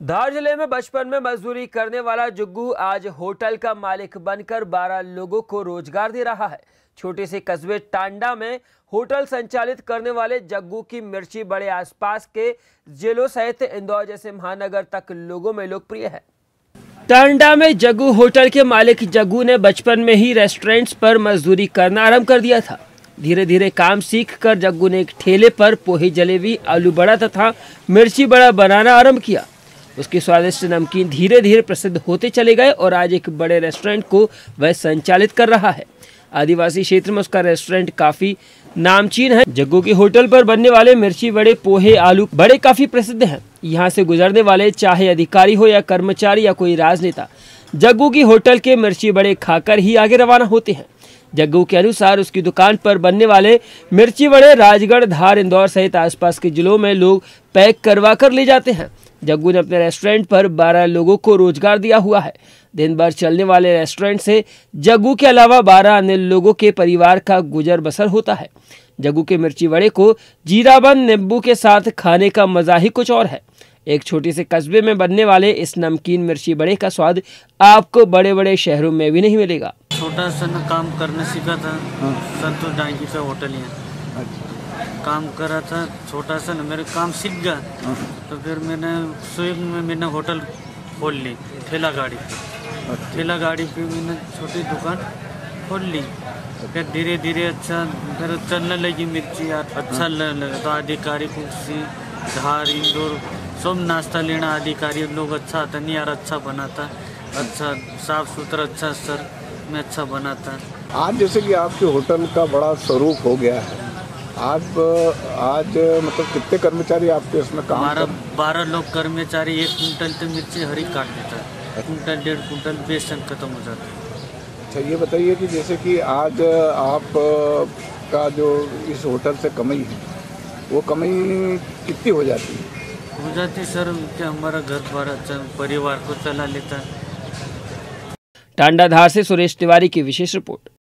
धार जिले में बचपन में मजदूरी करने वाला जुग्गू आज होटल का मालिक बनकर 12 लोगों को रोजगार दे रहा है। छोटे से कस्बे टांडा में होटल संचालित करने वाले जग्गू की मिर्ची बड़े आसपास के जिलों सहित इंदौर जैसे महानगर तक लोगों में लोकप्रिय है। टांडा में जग्गू होटल के मालिक जग्गू ने बचपन में ही रेस्टोरेंट्स पर मजदूरी करना आरंभ कर दिया था। धीरे धीरे काम सीखकर जग्गू ने एक ठेले पर पोहे, जलेबी, आलू बड़ा तथा मिर्ची बड़ा बनाना आरंभ किया। उसके स्वादिष्ट नमकीन धीरे धीरे प्रसिद्ध होते चले गए और आज एक बड़े रेस्टोरेंट को वह संचालित कर रहा है। आदिवासी क्षेत्र में उसका रेस्टोरेंट काफी नामचीन है। जग्गू के होटल पर बनने वाले मिर्ची बड़े, पोहे, आलू बड़े काफी प्रसिद्ध हैं। यहाँ से गुजरने वाले चाहे अधिकारी हो या कर्मचारी या कोई राजनेता, जग्गू की होटल के मिर्ची बड़े खाकर ही आगे रवाना होते हैं। जग्गू के अनुसार उसकी दुकान पर बनने वाले मिर्ची बड़े राजगढ़, धार, इंदौर सहित आसपास के जिलों में लोग पैक करवा कर ले जाते हैं। जग्गू ने अपने रेस्टोरेंट पर 12 लोगों को रोजगार दिया हुआ है। दिन भर चलने वाले रेस्टोरेंट से जग्गू के अलावा 12 अन्य लोगों के परिवार का गुजर बसर होता है। जग्गू के मिर्ची बड़े को जीराबंद नींबू के साथ खाने का मजा ही कुछ और है। एक छोटे से कस्बे में बनने वाले इस नमकीन मिर्ची बड़े का स्वाद आपको बड़े बड़े शहरों में भी नहीं मिलेगा। छोटा सा न काम करना सीखा था। संतोष डांगी का होटल है, काम करा था छोटा सा न, मेरे काम सीख गया। तो फिर मैंने स्विंग में मैंने होटल खोल ली, ठेला गाड़ी पे मैंने छोटी दुकान खोल ली। फिर धीरे धीरे अच्छा फिर चलने लगी मिर्ची, अच्छा लगा। तो अधिकारी कुर्सी, धार, इंदौर सब नाश्ता लेना अधिकारी लोग अच्छा आता नहीं यार, अच्छा बनाता, अच्छा साफ सुथरा, अच्छा सर में अच्छा बनाता। आज जैसे कि आपके होटल का बड़ा स्वरूप हो गया है, आज मतलब कितने कर्मचारी आपके इसमें काम कर? 12 लोग कर्मचारी। 1 कुंटल तो मिर्ची हरी काट देता है, कुंटल 1.5 कुंटल बेसन खत्म हो जाता है। अच्छा, ये बताइए कि जैसे कि आज आप का जो इस होटल से कमाई है, वो कमाई कितनी हो जाती है? हो जाती सर क्या हमारा घर बार अच्छा परिवार को चला लेता है। टांडा धार से सुरेश तिवारी की विशेष रिपोर्ट।